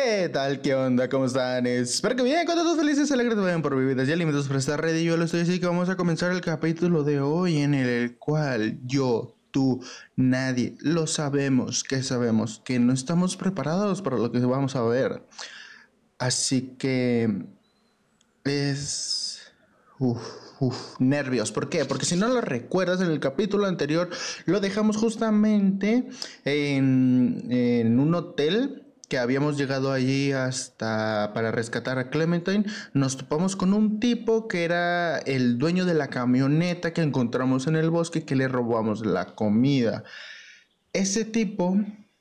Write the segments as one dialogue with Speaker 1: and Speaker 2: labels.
Speaker 1: ¿Qué tal? ¿Qué onda? ¿Cómo están? Espero que bien, contentos, felices, alegres, vayan por vividas y alimentos para estar ready. Yo lo estoy así que vamos a comenzar el capítulo de hoy en el cual yo, tú, nadie lo sabemos que no estamos preparados para lo que vamos a ver. Así que es... nervios. ¿Por qué? Porque si no lo recuerdas, en el capítulo anterior lo dejamos justamente en un hotel que habíamos llegado allí hasta para rescatar a Clementine. Nos topamos con un tipo que era el dueño de la camioneta que encontramos en el bosque, que le robamos la comida. Ese tipo...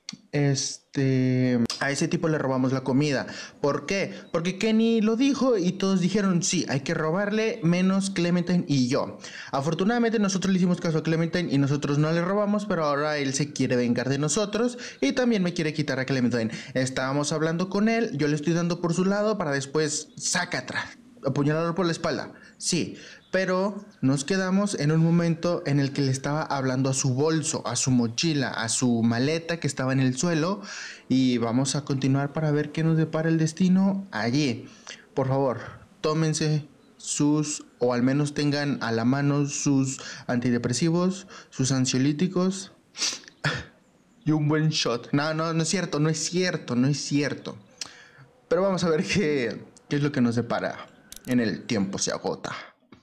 Speaker 1: a ese tipo le robamos la comida. ¿Por qué? Porque Kenny lo dijo y todos dijeron sí, hay que robarle, menos Clementine y yo. Afortunadamente nosotros le hicimos caso a Clementine y nosotros no le robamos, pero ahora él se quiere vengar de nosotros y también me quiere quitar a Clementine. Estábamos hablando con él, yo le estoy dando por su lado para después saca atrás, apuñalarlo por la espalda. Sí, pero nos quedamos en un momento en el que le estaba hablando a su bolso, a su mochila, a su maleta que estaba en el suelo. Y vamos a continuar para ver qué nos depara el destino allí. Por favor, tómense sus, o al menos tengan a la mano sus antidepresivos, sus ansiolíticos y un buen shot. No es cierto. Pero vamos a ver qué es lo que nos depara en el tiempo se agota.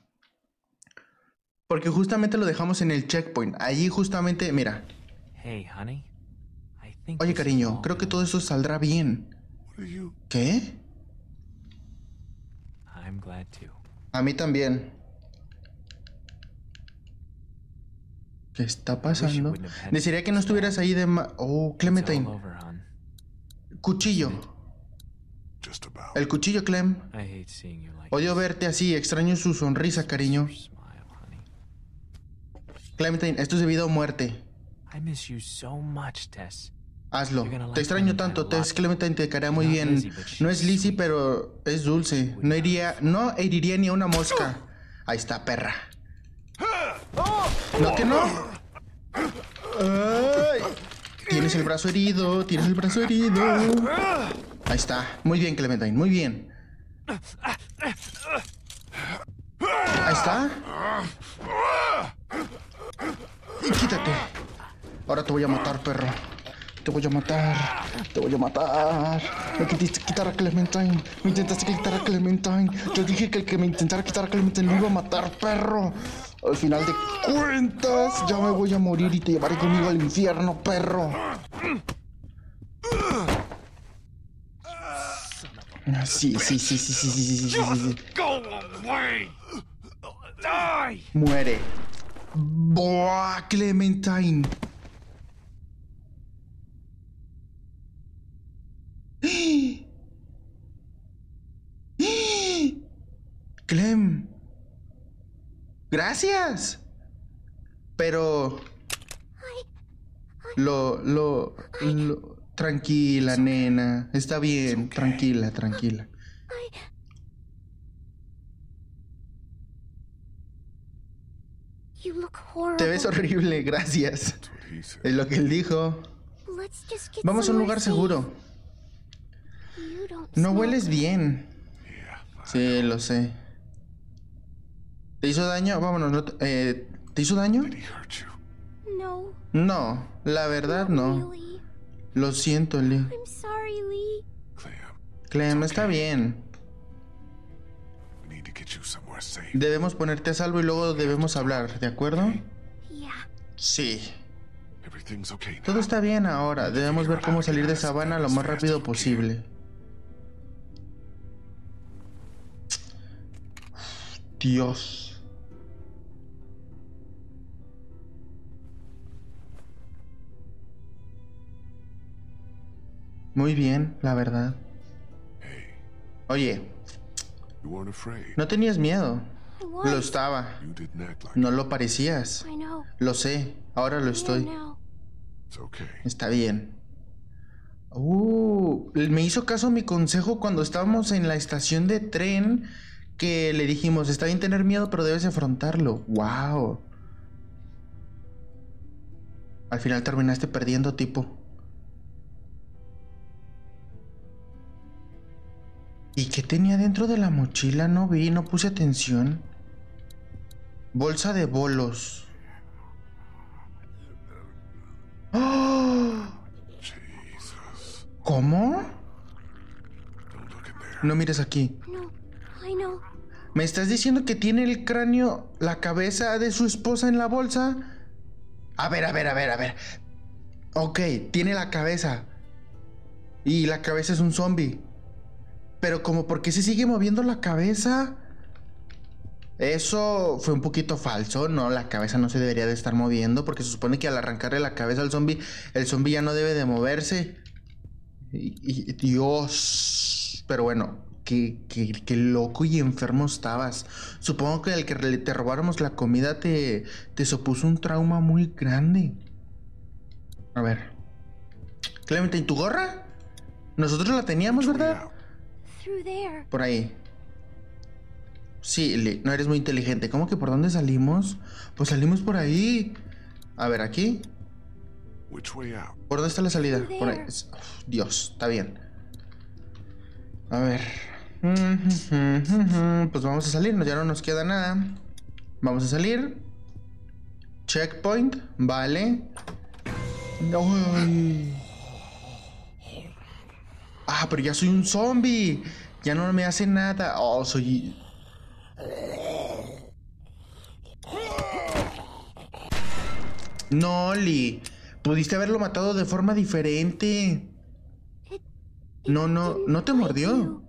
Speaker 1: Porque justamente lo dejamos en el checkpoint. Allí justamente, mira. Oye, cariño, creo que todo eso saldrá bien. ¿Qué? A mí también. ¿Qué está pasando? Desearía que no estuvieras ahí de Oh, Clementine. Cuchillo. El cuchillo, Clem. Odio verte así, extraño su sonrisa, cariño. Clementine, esto es de vida o muerte. Hazlo. Te extraño tanto, Tess. Clementine te caerá muy bien. No es Lizzie, pero es dulce. No heriría ni a una mosca. Ahí está, perra. No, que no. Ay. Tienes el brazo herido. Ahí está. Muy bien, Clementine, muy bien. Ahí está. Y quítate. Ahora te voy a matar, perro. Te voy a matar. Me quisiste quitar a Clementine. Me intentaste quitar a Clementine. Yo dije que el que me intentara quitar a Clementine lo iba a matar, perro. Al final de cuentas, ya me voy a morir y te llevaré conmigo al infierno, perro. Sí. Muere. Boah, Clementine. Clem. Gracias. Pero tranquila, nena. Está bien, tranquila. Te ves horrible, gracias. Es lo que él dijo. Vamos a un lugar seguro. No hueles bien. Sí, lo sé. ¿Te hizo daño? Vámonos. ¿Te hizo daño? No, la verdad no. Lo siento, Lee. Clem, está bien. Debemos ponerte a salvo y luego debemos hablar, ¿de acuerdo? Sí. Todo está bien ahora. Debemos ver cómo salir de Savannah lo más rápido posible. Dios. Muy bien, la verdad. Oye, no tenías miedo. Lo estaba. No lo parecías. Lo sé, ahora lo estoy. Está bien. Me hizo caso mi consejo cuando estábamos en la estación de tren, que le dijimos, está bien tener miedo, pero debes afrontarlo. Wow. Al final terminaste perdiendo, tipo. ¿Y qué tenía dentro de la mochila? No vi, no puse atención. Bolsa de bolos. ¡Oh! ¿Cómo? No mires aquí. ¿Me estás diciendo que tiene el cráneo, la cabeza de su esposa en la bolsa? A ver. Ok, tiene la cabeza. Y la cabeza es un zombie. Pero como, ¿por qué se sigue moviendo la cabeza? Eso fue un poquito falso, ¿no? La cabeza no se debería de estar moviendo porque se supone que al arrancarle la cabeza al zombie, el zombie ya no debe de moverse. Y Dios. Pero bueno, qué loco y enfermo estabas. Supongo que el que te robáramos la comida te supuso un trauma muy grande. A ver. Clementine, ¿tu gorra? Nosotros la teníamos, ¿verdad? Por ahí. Sí, Lee, no eres muy inteligente. ¿Cómo que por dónde salimos? Pues salimos por ahí. A ver, aquí. ¿Por dónde está la salida? Por ahí. Dios, está bien. A ver. Pues vamos a salirnos, ya no nos queda nada. Vamos a salir. Checkpoint, vale. Ay. Ah, pero ya soy un zombie. Ya no me hace nada. Oh, soy... No, Lee. Pudiste haberlo matado de forma diferente. No te mordió.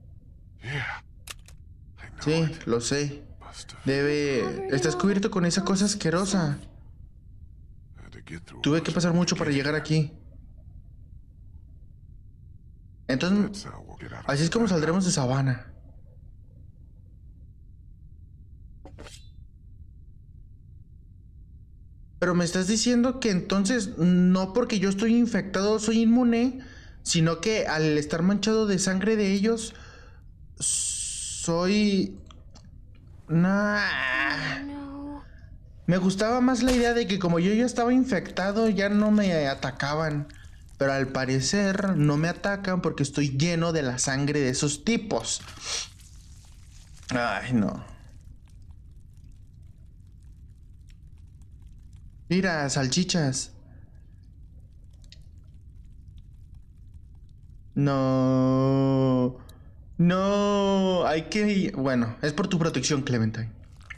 Speaker 1: Sí, lo sé. Estás cubierto con esa cosa asquerosa. Tuve que pasar mucho para llegar aquí. Entonces, así es como saldremos de Savannah. Pero me estás diciendo que entonces, no porque yo estoy infectado soy inmune, sino que al estar manchado de sangre de ellos, soy... Nah. Me gustaba más la idea de que como yo ya estaba infectado, ya no me atacaban. Pero al parecer no me atacan porque estoy lleno de la sangre de esos tipos. Ay, no. Mira, salchichas. No. No. Hay que... Bueno, es por tu protección, Clementine.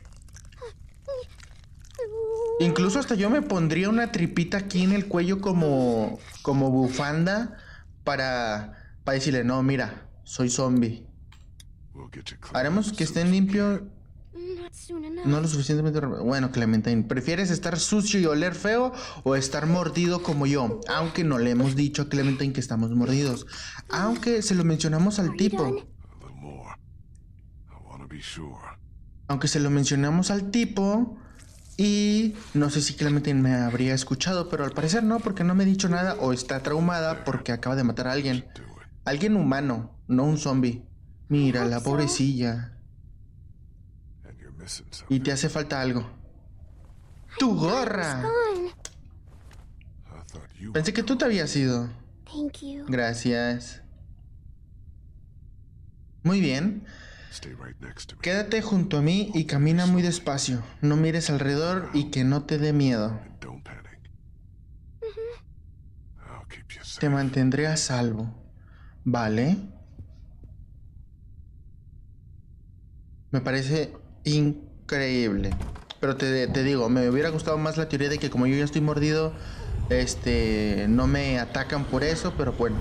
Speaker 1: Incluso hasta yo me pondría una tripita aquí en el cuello como bufanda para decirle, no, mira, soy zombie. Haremos que estén limpios. No lo suficientemente... Bueno, Clementine, ¿prefieres estar sucio y oler feo o estar mordido como yo? Aunque no le hemos dicho a Clementine que estamos mordidos. Aunque se lo mencionamos al tipo. Aunque se lo mencionamos al tipo... Y no sé si Clementine me habría escuchado, pero al parecer no, porque no me ha dicho nada o está traumada porque acaba de matar a alguien. Alguien humano, no un zombie. Mira, la pobrecilla. Y te hace falta algo. ¡Tu gorra! Pensé que tú te habías ido. Gracias. Muy bien. Quédate junto a mí y camina muy despacio. No mires alrededor y que no te dé miedo. Te mantendré a salvo. ¿Vale? Me parece increíble. Pero te digo, me hubiera gustado más la teoría de que como yo ya estoy mordido, no me atacan por eso, pero bueno.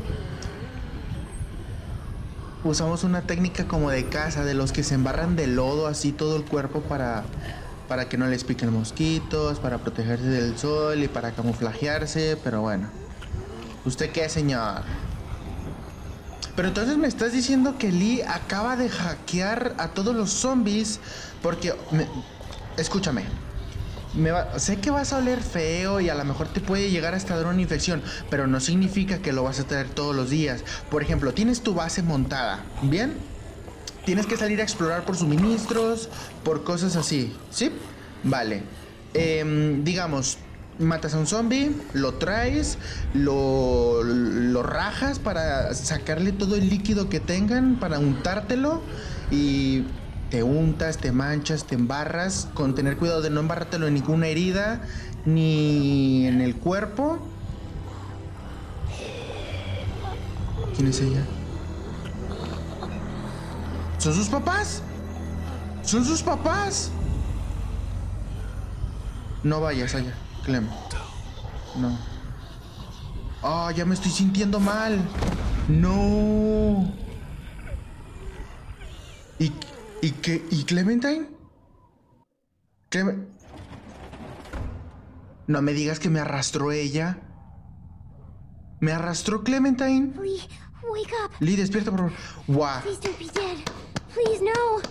Speaker 1: Usamos una técnica como de caza, de los que se embarran de lodo así todo el cuerpo para que no les piquen mosquitos, para protegerse del sol y para camuflajearse, pero bueno. ¿Usted qué, señor? Pero entonces me estás diciendo que Lee acaba de hackear a todos los zombies porque... Escúchame. Sé que vas a oler feo y a lo mejor te puede llegar hasta dar una infección, pero no significa que lo vas a tener todos los días. Por ejemplo, tienes tu base montada, ¿bien? Tienes que salir a explorar por suministros, por cosas así, ¿sí? Vale. Digamos, matas a un zombie, lo traes, lo rajas para sacarle todo el líquido que tengan, para untártelo y te untas, te manchas, te embarras, con tener cuidado de no embarrártelo en ninguna herida ni en el cuerpo. ¿Quién es ella? ¿Son sus papás? ¡Son sus papás! No vayas allá, Clem. No. Ah, ya me estoy sintiendo mal. No. ¿Y qué? ¿Y Clementine? No me digas que me arrastró ella. ¿Me arrastró Clementine?
Speaker 2: Lee, wake up.
Speaker 1: Lee, despierta, por favor. Wow.
Speaker 2: Please don't be dead. Please, no.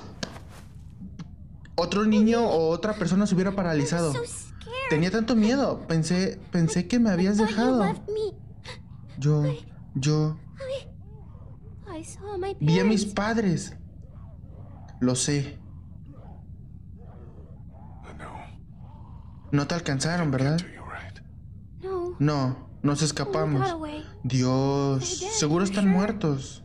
Speaker 1: Otro niño o otra persona se hubiera paralizado.
Speaker 2: I'm so scared.
Speaker 1: Tenía tanto miedo. Pensé que me habías
Speaker 2: I thought you
Speaker 1: dejado.
Speaker 2: left me.
Speaker 1: Yo
Speaker 2: I saw my
Speaker 1: vi a mis
Speaker 2: parents.
Speaker 1: padres. Lo sé.
Speaker 3: I know.
Speaker 1: No te alcanzaron, ¿verdad?
Speaker 3: To you, right?
Speaker 2: No.
Speaker 1: No, nos escapamos.
Speaker 2: got away.
Speaker 1: Dios, seguro están muertos.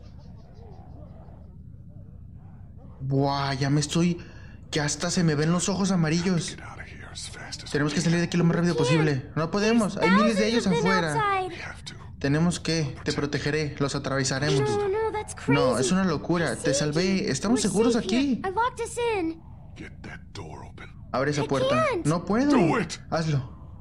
Speaker 1: Buah, ya me estoy... Que hasta se me ven los ojos amarillos.
Speaker 3: Get out of here as fast as
Speaker 1: Tenemos que salir de aquí lo más rápido posible. No podemos, hay miles de ellos
Speaker 2: Thousands of them
Speaker 1: afuera.
Speaker 2: outside.
Speaker 3: we have to.
Speaker 1: Tenemos que, te protegeré, los atravesaremos.
Speaker 2: No, that's crazy.
Speaker 1: No, es una locura,
Speaker 2: We're
Speaker 1: te
Speaker 2: safe
Speaker 1: salvé,
Speaker 2: here.
Speaker 1: estamos
Speaker 2: We're
Speaker 1: seguros
Speaker 2: safe
Speaker 1: aquí.
Speaker 2: here. I locked us in.
Speaker 3: Get that door open.
Speaker 1: Abre esa
Speaker 2: I
Speaker 1: puerta.
Speaker 2: can't.
Speaker 1: No puedo.
Speaker 3: Do it.
Speaker 1: Hazlo.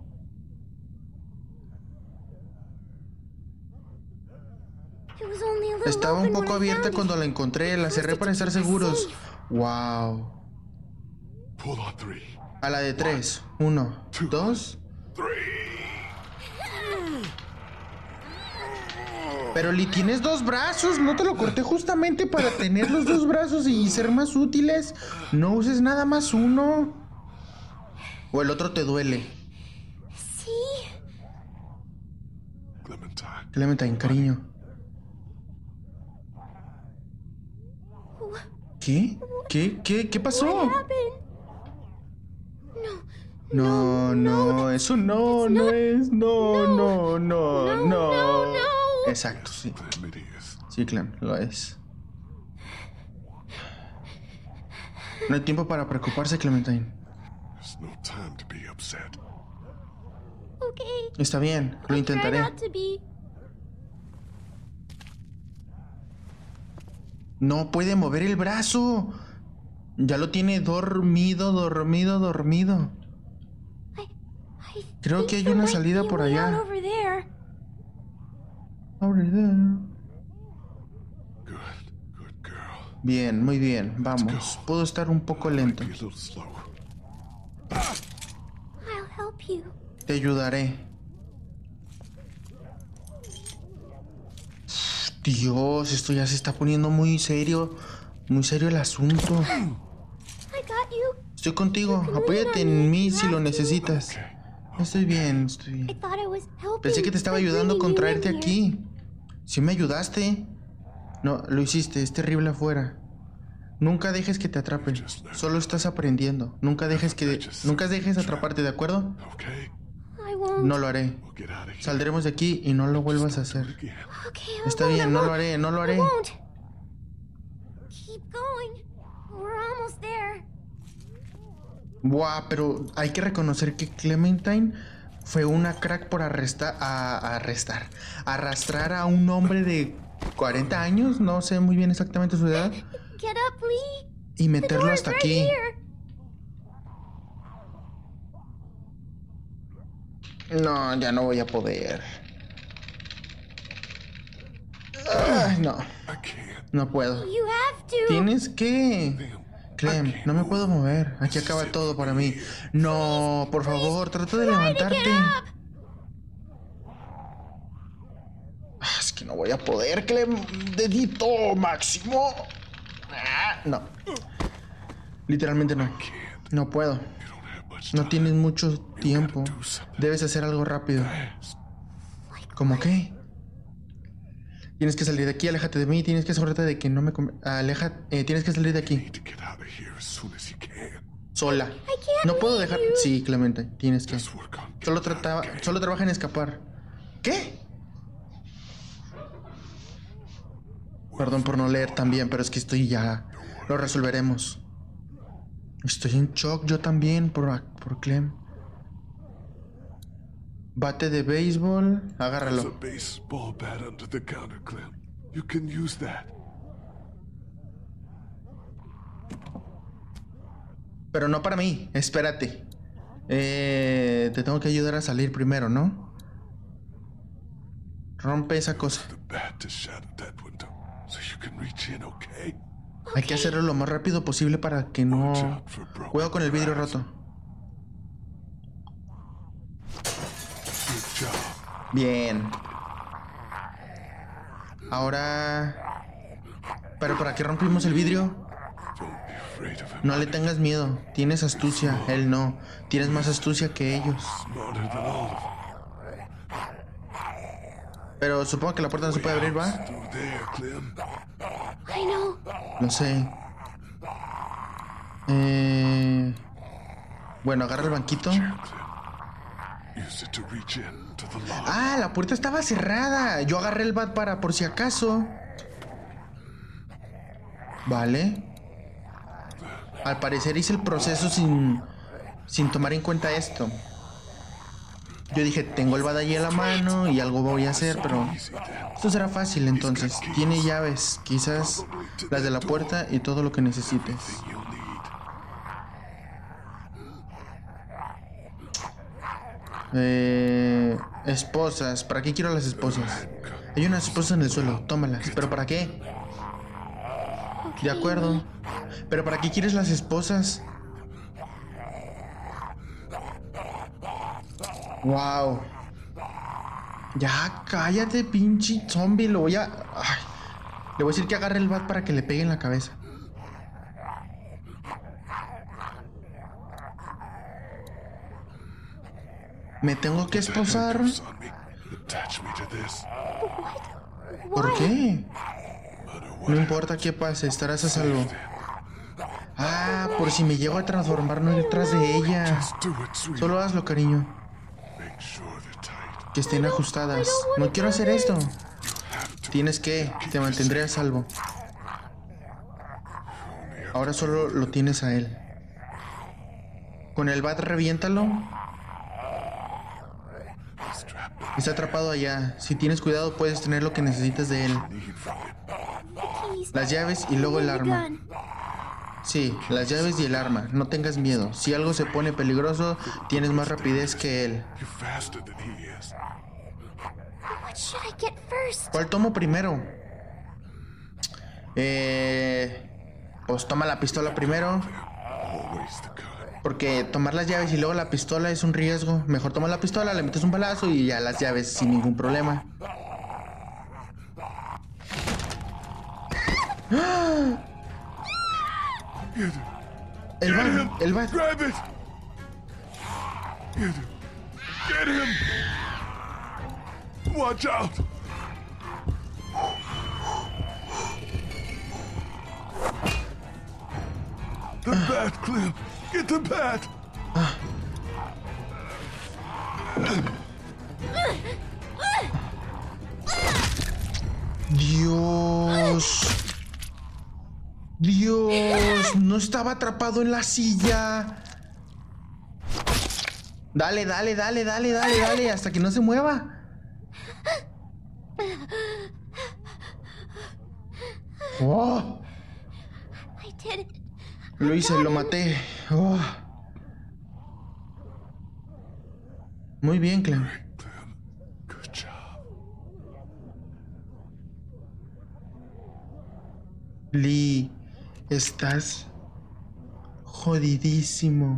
Speaker 2: It was only a little
Speaker 1: Estaba un
Speaker 2: open
Speaker 1: poco
Speaker 2: when I
Speaker 1: abierta
Speaker 2: found
Speaker 1: cuando
Speaker 2: it.
Speaker 1: la encontré, la cerré para estar seguros. Wow.
Speaker 3: Pull on three.
Speaker 1: A la de 3. 1, 2. Pero Lee, tienes 2 brazos. No te lo corté justamente para tener los 2 brazos y ser más útiles. No uses nada más uno. O el otro te duele.
Speaker 2: See?
Speaker 3: Clementine.
Speaker 1: Clementine, cariño. ¿Qué? ¿Qué pasó?
Speaker 2: What happened?
Speaker 1: No, eso no es. No.
Speaker 2: No.
Speaker 1: Exacto, sí.
Speaker 3: Clem, it is.
Speaker 1: Sí, Clem, lo es. No hay tiempo para preocuparse, Clementine.
Speaker 3: There's no time to be upset.
Speaker 2: Okay.
Speaker 1: Está bien, lo
Speaker 2: Try
Speaker 1: intentaré.
Speaker 2: not to be.
Speaker 1: No puede mover el brazo. Ya lo tiene dormido.
Speaker 2: I
Speaker 1: Creo
Speaker 2: think
Speaker 1: que hay
Speaker 2: there
Speaker 1: una
Speaker 2: might
Speaker 1: salida
Speaker 2: be a
Speaker 1: por
Speaker 2: way
Speaker 1: allá.
Speaker 2: out over there.
Speaker 1: Over there.
Speaker 3: Good girl.
Speaker 1: Bien, muy bien, vamos. Puedo estar un poco lento.
Speaker 3: Be a little slow.
Speaker 2: I'll help you.
Speaker 1: Te ayudaré. Dios, esto ya se está poniendo muy serio. Muy serio el asunto.
Speaker 2: I got you.
Speaker 1: Estoy contigo. Apóyate en mí si lo necesitas. Estoy bien.
Speaker 2: I thought I was helping.
Speaker 1: Pensé que te estaba
Speaker 2: by
Speaker 1: ayudando con
Speaker 2: bringing you
Speaker 1: traerte
Speaker 2: in here.
Speaker 1: aquí. ¿Sí me ayudaste? No, lo hiciste. Es terrible afuera. Nunca dejes que te atrapen. Solo estás aprendiendo. Nunca dejes atraparte, ¿de acuerdo?
Speaker 3: Okay?
Speaker 2: I won't.
Speaker 1: No lo haré.
Speaker 3: We'll get out of here.
Speaker 1: Saldremos de aquí y no lo vuelvas a hacer.
Speaker 3: Again.
Speaker 2: Okay, I
Speaker 1: Está
Speaker 2: won't,
Speaker 1: bien,
Speaker 2: I
Speaker 1: no lo
Speaker 2: won't.
Speaker 1: haré, no lo
Speaker 2: I
Speaker 1: haré.
Speaker 2: won't. Keep going. We're almost there.
Speaker 1: Buah, pero hay que reconocer que Clementine fue una crack por arrastrar a un hombre de 40 años, no sé muy bien exactamente su edad,
Speaker 2: Get up, Lee.
Speaker 1: y
Speaker 2: The
Speaker 1: meterlo
Speaker 2: door is
Speaker 1: hasta
Speaker 2: right
Speaker 1: aquí.
Speaker 2: here.
Speaker 1: No, ya no voy a poder. Ay, no,
Speaker 3: I can't.
Speaker 1: no puedo.
Speaker 2: You have to.
Speaker 1: Tienes que...
Speaker 3: Damn.
Speaker 1: Clem, no me puedo mover. Aquí acaba todo para mí. No, por favor, trata de
Speaker 2: Try to
Speaker 1: levantarte.
Speaker 2: get up.
Speaker 1: Es que no voy a poder, Clem. Dedito máximo. No. Literalmente no. No puedo.
Speaker 3: You don't have much
Speaker 1: No
Speaker 3: time.
Speaker 1: tienes mucho tiempo. Debes hacer algo rápido. ¿Cómo qué? Tienes que salir de aquí, aléjate de mí. Tienes que asegurarte de que no me... tienes que salir de
Speaker 3: You
Speaker 1: aquí.
Speaker 3: need to get out of here as soon as you can.
Speaker 1: Sola.
Speaker 2: I can't
Speaker 1: No puedo
Speaker 2: leave
Speaker 1: dejar...
Speaker 2: you.
Speaker 1: Sí, Clemente, tienes que...
Speaker 3: Just work on
Speaker 1: Solo,
Speaker 3: getting that clear.
Speaker 1: solo trabaja en escapar. ¿Qué? Perdón por no leer también, pero es que estoy ya... Lo resolveremos. Estoy en shock yo también por Clem. Bate de béisbol.
Speaker 3: There's
Speaker 1: Agárralo.
Speaker 3: a baseball bat under the counter, Clem. You can use that.
Speaker 1: Pero no para mí. Espérate. Te tengo que ayudar a salir primero, ¿no? Rompe esa cosa.
Speaker 3: The bat to shatter that window so you can reach in, okay?
Speaker 1: Hay que hacerlo lo más rápido posible para que
Speaker 3: Watch
Speaker 1: no...
Speaker 3: out for broken
Speaker 1: Cuidado con el vidrio
Speaker 3: glass.
Speaker 1: roto.
Speaker 3: Good job.
Speaker 1: Bien. Ahora... ¿Pero para qué rompimos el vidrio?
Speaker 3: Don't be afraid of him.
Speaker 1: No le tengas miedo. Tienes astucia. Él no. Tienes más astucia que ellos.
Speaker 3: Smarter than all of them.
Speaker 1: Pero supongo que la puerta no se puede abrir, ¿va?
Speaker 3: Through there, Clem.
Speaker 2: I know.
Speaker 1: Lo sé. Bueno, agarra el banquito.
Speaker 3: Clem. Use it to reach in to the lock.
Speaker 1: Ah, la puerta estaba cerrada. Yo agarré el bat para por si acaso. Vale. Al parecer hice el proceso sin tomar en cuenta esto. Yo dije, tengo el bat allí en la mano y algo voy a hacer, pero
Speaker 3: Easy then.
Speaker 1: esto será fácil entonces. Tiene llaves, quizás las de la puerta y todo lo que necesites.
Speaker 3: Thing you'll need.
Speaker 1: Esposas. ¿Para qué quiero las esposas? Hay unas esposas en el suelo, tómalas. ¿Pero para qué? De acuerdo. ¿Pero para qué quieres las esposas? Wow. Ya, cállate, pinche zombie. Lo voy a... Ay. Le voy a decir que agarre el bat para que le pegue en la cabeza. Me tengo que esposar.
Speaker 3: Handcuffs on me. Attach me to this.
Speaker 1: ¿Por qué?
Speaker 3: No matter what
Speaker 1: No importa qué pase, estarás a salvo. Ah, por si me llego a transformar, no ir detrás de ella.
Speaker 3: Just do it, sweet.
Speaker 1: Solo hazlo, cariño.
Speaker 3: Make sure they're tight.
Speaker 1: Que estén ajustadas. No quiero hacer esto. Tienes que, te mantendré a salvo. Ahora solo lo tienes a él. Con el bat reviéntalo.
Speaker 3: Strap
Speaker 1: Está atrapado allá. Si tienes cuidado puedes tener lo que necesitas de él.
Speaker 3: need from it.
Speaker 2: The keys.
Speaker 1: Las llaves y luego el
Speaker 2: And the
Speaker 1: arma.
Speaker 2: gun.
Speaker 1: Sí, las llaves y el arma. No tengas miedo. Si algo se pone peligroso, tienes más rapidez que él.
Speaker 3: You're faster than he is.
Speaker 2: What should I get first?
Speaker 1: ¿Cuál tomo primero? Pues toma la pistola primero.
Speaker 3: Always the gun.
Speaker 1: Porque tomar las llaves y luego la pistola es un riesgo. Mejor toma la pistola, le metes un balazo y ya las llaves sin ningún problema.
Speaker 3: Get him.
Speaker 1: El
Speaker 3: Get him.
Speaker 1: bat, el bat.
Speaker 3: Grab it. Get him. Get him. Watch out. The bat, Clem. Get the bat.
Speaker 1: Dios. Dios, no estaba atrapado en la silla. Dale, dale, dale, dale, dale, dale, hasta que no se mueva. Oh,
Speaker 2: I did it.
Speaker 1: lo hice, lo maté. Oh. Muy bien, Clem.
Speaker 3: Clem, good job.
Speaker 1: Lee, estás jodidísimo.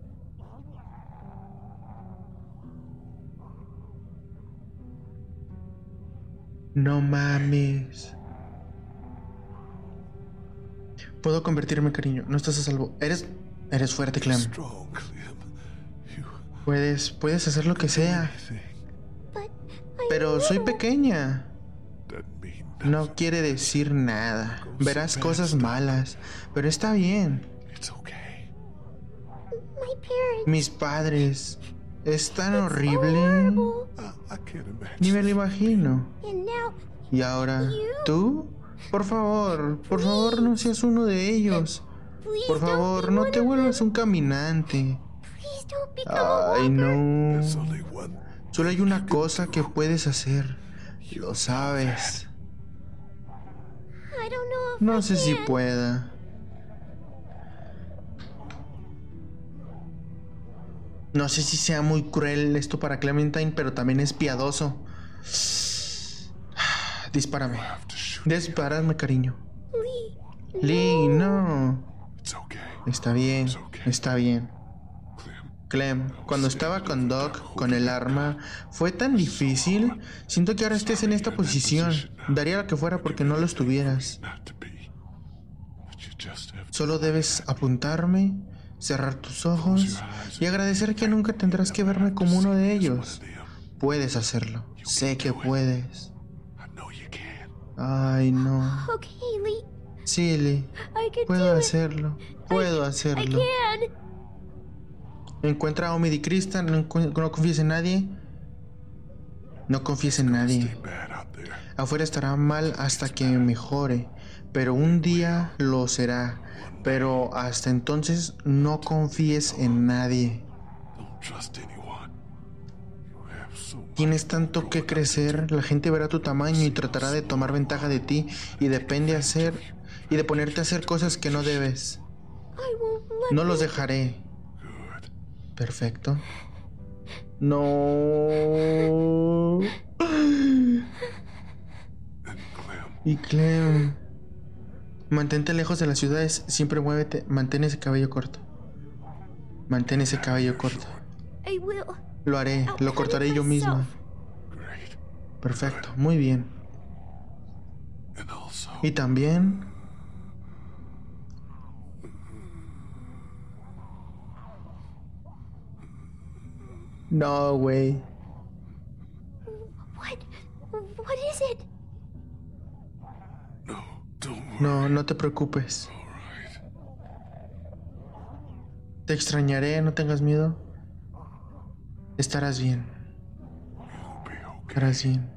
Speaker 1: No mames. Puedo convertirme, cariño. No estás a salvo. Eres fuerte, Clem.
Speaker 3: Strong, Clem. You
Speaker 1: Puedes hacer lo que sea.
Speaker 3: think
Speaker 2: But I
Speaker 1: Pero soy
Speaker 2: knew.
Speaker 1: pequeña.
Speaker 3: that mean
Speaker 1: No quiere decir nada. Verás cosas malas. Pero está bien.
Speaker 3: it's okay.
Speaker 2: My parents.
Speaker 1: Mis padres. Es tan
Speaker 2: So
Speaker 1: horrible.
Speaker 2: horrible.
Speaker 3: I can't imagine.
Speaker 1: Ni me lo imagino.
Speaker 2: And now,
Speaker 1: ¿Y ahora
Speaker 2: You?
Speaker 1: tú? Por favor, no seas uno de ellos.
Speaker 2: please
Speaker 1: Por
Speaker 2: don't
Speaker 1: favor,
Speaker 2: be
Speaker 1: no
Speaker 2: one
Speaker 1: te
Speaker 2: of
Speaker 1: vuelvas
Speaker 2: them.
Speaker 1: un caminante.
Speaker 2: Please don't become a
Speaker 1: Ay,
Speaker 2: walker.
Speaker 1: no.
Speaker 3: There's only one.
Speaker 1: Solo hay una cosa que puedes hacer. Lo sabes.
Speaker 2: I don't know if
Speaker 1: No
Speaker 2: I
Speaker 1: sé si
Speaker 2: can.
Speaker 1: pueda. No sé si sea muy cruel esto para Clementine, pero también es piadoso. Dispárame.
Speaker 3: I have to shoot.
Speaker 1: Dispárame, cariño.
Speaker 2: Lee.
Speaker 1: Lee, no.
Speaker 3: It's okay.
Speaker 1: Está bien, está bien.
Speaker 3: Clem,
Speaker 1: Clem, cuando estaba con Doc, con el arma, fue tan difícil. Siento que ahora estés en esta posición. Daría lo que fuera porque no lo estuvieras.
Speaker 3: not to be. But you just have to.
Speaker 1: Solo debes apuntarme, cerrar tus ojos y agradecer que nunca tendrás que verme como uno de ellos. Puedes hacerlo. Sé que puedes.
Speaker 3: I know you can.
Speaker 1: Ay, no.
Speaker 2: Okay, Lee.
Speaker 1: Sí, Lee.
Speaker 2: I can
Speaker 1: Puedo
Speaker 2: do it.
Speaker 1: hacerlo. Puedo
Speaker 2: I
Speaker 1: hacerlo.
Speaker 2: can.
Speaker 1: Encuentra a Omid y Krista. No confíes en nadie. No confíes en nadie.
Speaker 3: Stay bad out there.
Speaker 1: Afuera estará mal hasta que mejore, pero un día lo será. Pero hasta entonces no confíes en nadie.
Speaker 3: Don't trust anyone. You have so much.
Speaker 1: Tienes tanto que crecer, la gente verá tu tamaño y tratará de tomar ventaja de ti y de ponerte a hacer cosas que no debes.
Speaker 2: I won't let
Speaker 1: No los dejaré.
Speaker 3: Good.
Speaker 1: Perfecto. No.
Speaker 3: And Clem,
Speaker 1: Y Clem, mantente lejos de las ciudades, siempre muévete, mantén ese cabello corto. Mantén ese cabello corto.
Speaker 2: I will.
Speaker 1: Lo haré, lo cortaré yo misma.
Speaker 3: great.
Speaker 1: Perfecto, muy bien.
Speaker 3: And also,
Speaker 1: Y también... No, güey.
Speaker 2: What is it?
Speaker 3: no, don't worry.
Speaker 1: No, no te preocupes.
Speaker 3: All right.
Speaker 1: Te extrañaré, no tengas miedo. Estarás bien,
Speaker 3: You'll be okay.
Speaker 1: estarás bien.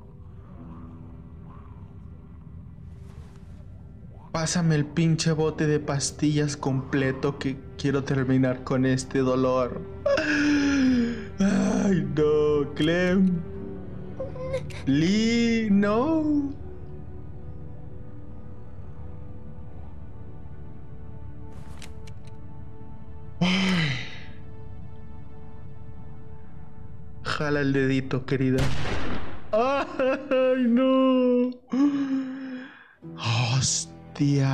Speaker 1: Pásame el pinche bote de pastillas completo que quiero terminar con este dolor. Ay, no, Clem. Lee, no. Ay. Jala el dedito, querida. Ay, no. Hostia.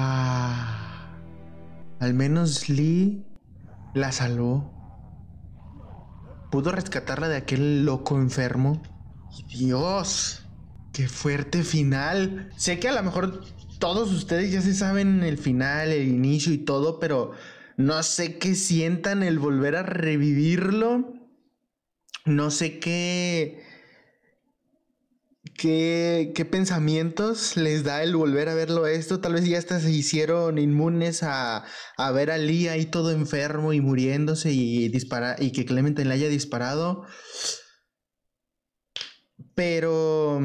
Speaker 1: Al menos Lee la salvó. Pudo rescatarla de aquel loco enfermo. Y Dios, qué fuerte final. Sé que a lo mejor todos ustedes ya se saben el final, el inicio y todo, pero no sé qué sientan el volver a revivirlo. No sé qué pensamientos les da el volver a verlo esto. Tal vez ya hasta se hicieron inmunes a ver a Lee ahí todo enfermo y muriéndose y que Clementine le haya disparado. Pero...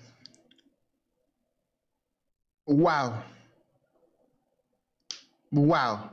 Speaker 1: wow. Wow.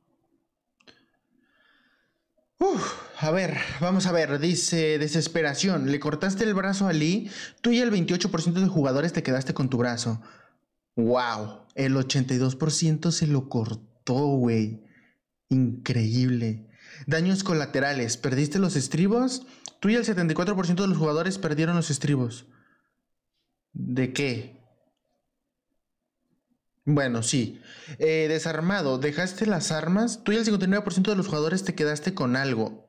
Speaker 1: A ver, vamos a ver, dice desesperación, le cortaste el brazo a Lee, tú y el 28% de jugadores te quedaste con tu brazo. Wow, el 82% se lo cortó, güey. Increíble. Daños colaterales, perdiste los estribos, tú y el 74% de los jugadores perdieron los estribos. ¿De qué? Bueno, sí. Desarmado, dejaste las armas. Tú y el 59% de los jugadores te quedaste con algo.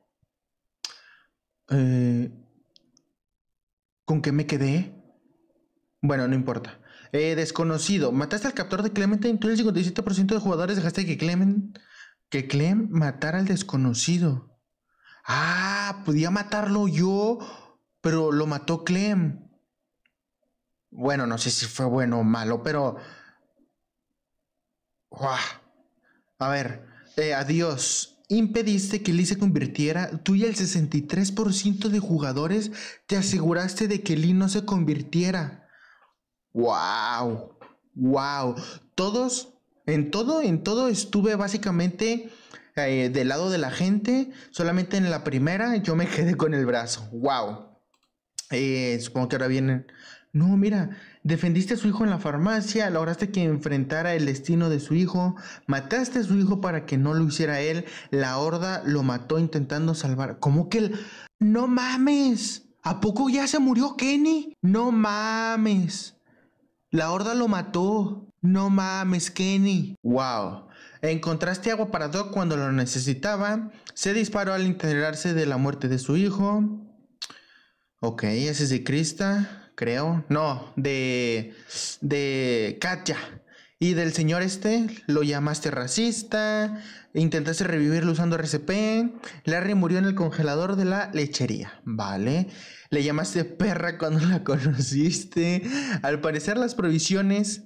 Speaker 1: ¿Con qué me quedé? Bueno, no importa. Desconocido, mataste al captor de Clementine. Tú y el 57% de jugadores dejaste que Clem matara al desconocido. Ah, podía matarlo yo, pero lo mató Clem. Bueno, no sé si fue bueno o malo, pero... ¡Uah! A ver, adiós. impediste que Lee se convirtiera. Tú y el 63% de jugadores te aseguraste de que Lee no se convirtiera. ¡Wow! ¡Wow! Todos, en todo estuve básicamente del lado de la gente. Solamente en la primera yo me quedé con el brazo. ¡Wow! Supongo que ahora vienen. No, mira, defendiste a su hijo en la farmacia, lograste que enfrentara el destino de su hijo, mataste a su hijo para que no lo hiciera él, la horda lo mató intentando salvar. ¿Cómo que el... No mames! ¿A poco ya se murió Kenny? No mames. La horda lo mató. No mames, Kenny. Wow. Encontraste agua para Doc cuando lo necesitaba. Se disparó al enterarse de la muerte de su hijo. Ok, ese es de Krista, creo. No, de Katja. Y del señor lo llamaste racista. Intentaste revivirlo usando RCP. Larry murió en el congelador de la lechería. Vale. Le llamaste perra cuando la conociste. Al desaparecer las provisiones,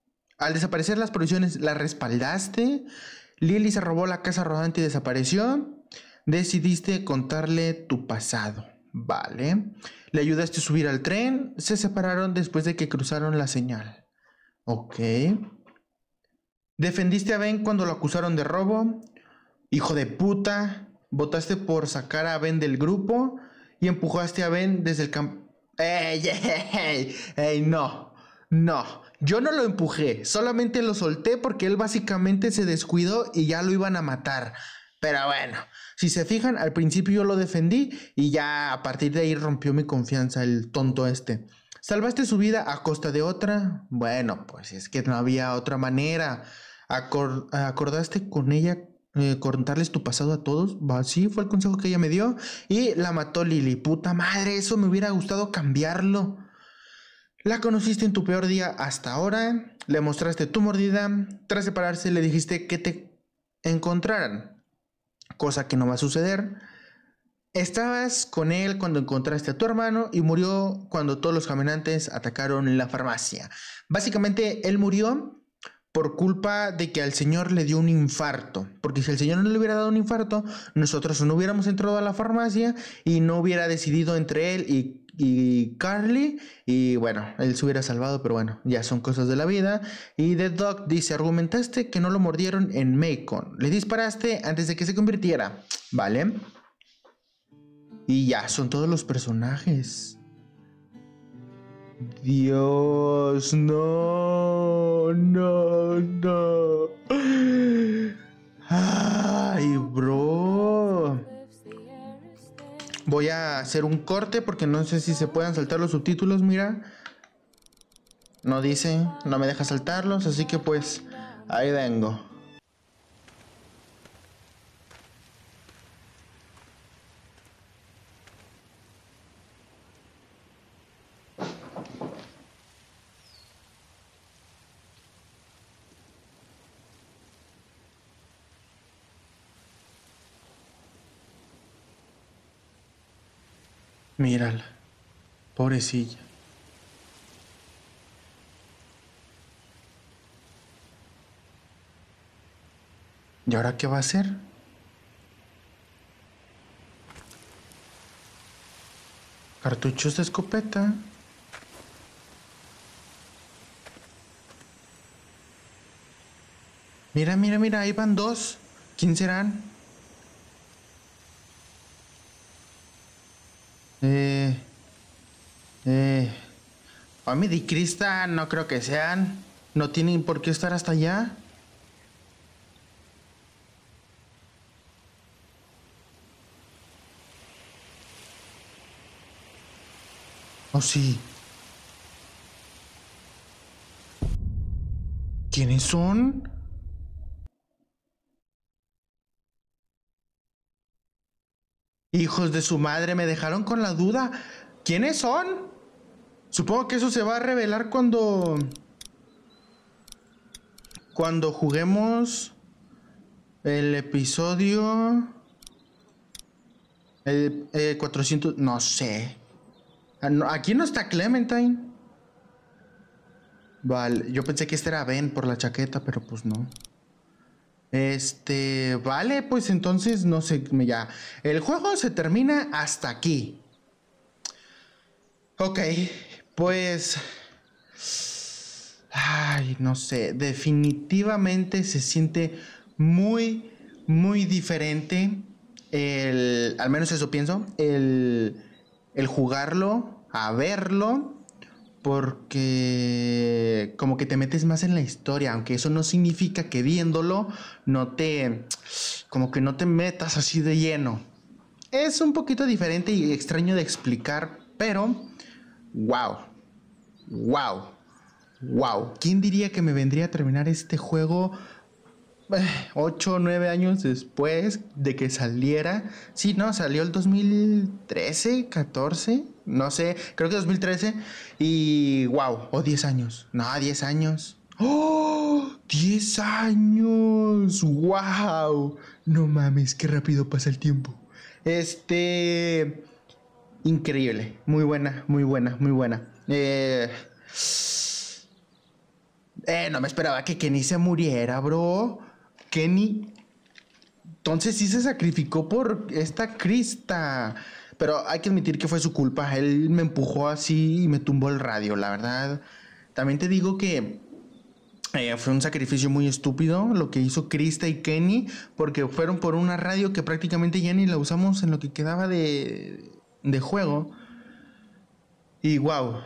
Speaker 1: la respaldaste. Lily se robó la casa rodante y desapareció. Decidiste contarle tu pasado. Vale. Le ayudaste a subir al tren. Se separaron después de que cruzaron la señal. Ok. Defendiste a Ben cuando lo acusaron de robo. Hijo de puta. Votaste por sacar a Ben del grupo. Y empujaste a Ben desde el campo. ¡Ey! No. No. Yo no lo empujé. Solamente lo solté porque él básicamente se descuidó y ya lo iban a matar. Pero bueno. Si se fijan, al principio yo lo defendí y ya a partir de ahí rompió mi confianza el tonto este. ¿Salvaste su vida a costa de otra? Bueno, pues es que no había otra manera. ¿Acordaste con ella contarles tu pasado a todos? Sí, fue el consejo que ella me dio. Y la mató Lily. Puta madre, eso me hubiera gustado cambiarlo. La conociste en tu peor día hasta ahora. Le mostraste tu mordida. Tras separarse le dijiste que te encontraran. Cosa que no va a suceder. Estabas con él cuando encontraste a tu hermano y murió cuando todos los caminantes atacaron la farmacia. Básicamente él murió por culpa de que al señor le dio un infarto. Porque si al señor no le hubiera dado un infarto, nosotros no hubiéramos entrado a la farmacia y no hubiera decidido entre él y Carly. Y bueno, él se hubiera salvado, pero bueno, ya son cosas de la vida. Y The Doc dice, argumentaste que no lo mordieron en Macon. Le disparaste antes de que se convirtiera. Vale. Y ya, son todos los personajes. Dios, no. Ay, bro. Voy a hacer un corte porque no sé si se puedan saltar los subtítulos, mira. No dice, no me deja saltarlos, así que pues ahí vengo. Mírala, pobrecilla. ¿Y ahora qué va a hacer? Cartuchos de escopeta. Mira, ahí van dos. ¿Quién serán? Omid y Krista no creo que sean. No tienen por qué estar hasta allá. Oh, sí. ¿Quiénes son? Hijos de su madre, me dejaron con la duda. ¿Quiénes son? Supongo que eso se va a revelar cuando juguemos el episodio 400, no sé. Aquí no está Clementine. Vale, yo pensé que este era Ben por la chaqueta, pero pues no. Vale, pues entonces no sé, ya. El juego se termina hasta aquí. Ok, pues... Ay, no sé, definitivamente se siente muy, muy diferente al menos eso pienso, el jugarlo, a verlo, porque como que te metes más en la historia, aunque eso no significa que viéndolo como que no te metas así de lleno. Es un poquito diferente y extraño de explicar, pero wow, wow, wow. ¿Quién diría que me vendría a terminar este juego 8 o 9 años después de que saliera? Sí, no, salió el 2013, 14, no sé, creo que 2013. Y wow, o 10 años. No, 10 años. ¡Oh! 10 años. ¡Wow! No mames, qué rápido pasa el tiempo. Increíble. Muy buena, muy buena, muy buena. No me esperaba que Kenny se muriera, bro. Kenny, entonces sí se sacrificó por esta Krista. Pero hay que admitir que fue su culpa. Él me empujó así y me tumbó el radio, la verdad. También te digo que fue un sacrificio muy estúpido lo que hizo Krista y Kenny, porque fueron por una radio que prácticamente ya ni la usamos en lo que quedaba de juego. Y wow,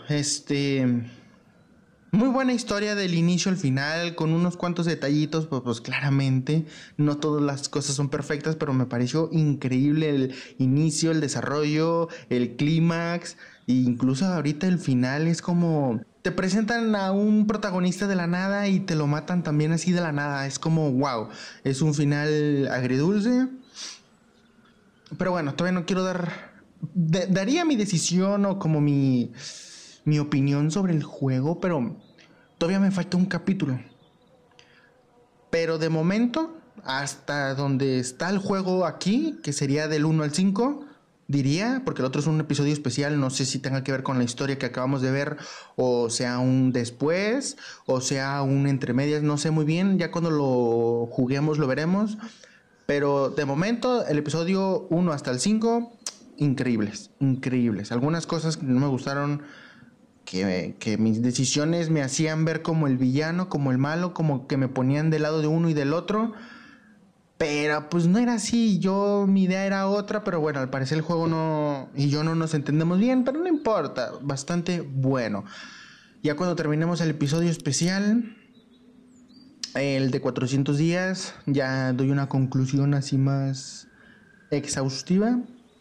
Speaker 1: muy buena historia del inicio al final, con unos cuantos detallitos, pues claramente no todas las cosas son perfectas, pero me pareció increíble el inicio, el desarrollo, el clímax, e incluso ahorita el final es como... Te presentan a un protagonista de la nada y te lo matan también así de la nada, es como wow, es un final agridulce. Pero bueno, todavía no quiero daría mi decisión o como mi opinión sobre el juego, pero todavía me falta un capítulo. Pero de momento, hasta donde está el juego aquí, que sería del 1 al 5, diría, porque el otro es un episodio especial, no sé si tenga que ver con la historia que acabamos de ver, o sea un después, o sea un entre medias, no sé muy bien, ya cuando lo juguemos lo veremos. Pero de momento, el episodio 1 hasta el 5, increíbles, increíbles. Algunas cosas que no me gustaron, que mis decisiones me hacían ver como el villano, como el malo, como que me ponían del lado de uno y del otro. Pero pues no era así, mi idea era otra, pero bueno, al parecer el juego y yo no nos entendemos bien, pero no importa, bastante bueno. Ya cuando terminemos el episodio especial, el de 400 días, ya doy una conclusión así más exhaustiva.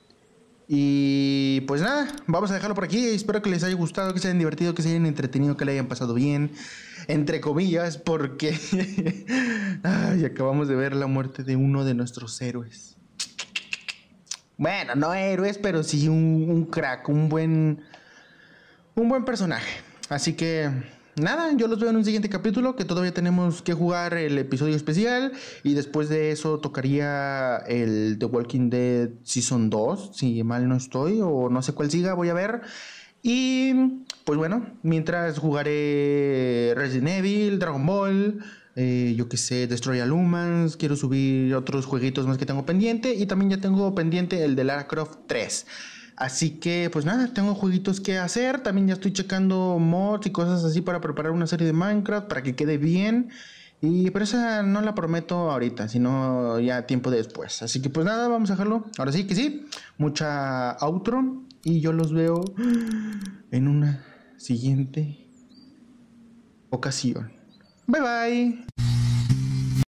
Speaker 1: Y pues nada, vamos a dejarlo por aquí. Espero que les haya gustado, que se hayan divertido, que se hayan entretenido, que le hayan pasado bien, entre comillas, porque ay, acabamos de ver la muerte de uno de nuestros héroes. Bueno, no héroes, pero sí un crack, un buen personaje. Así que nada, yo los veo en un siguiente capítulo, que todavía tenemos que jugar el episodio especial. Y después de eso tocaría el The Walking Dead Season 2, si mal no estoy, o no sé cuál siga, voy a ver. Y pues bueno, mientras jugaré Resident Evil, Dragon Ball, yo que sé, Destroy All Humans. Quiero subir otros jueguitos más que tengo pendiente. Y también ya tengo pendiente el de Lara Croft 3. Así que pues nada, tengo jueguitos que hacer. También ya estoy checando mods y cosas así para preparar una serie de Minecraft para que quede bien. Pero esa no la prometo ahorita, sino ya tiempo después. Así que pues nada, vamos a dejarlo. Ahora sí que sí, mucha outro. Y yo los veo en una siguiente ocasión. Bye bye.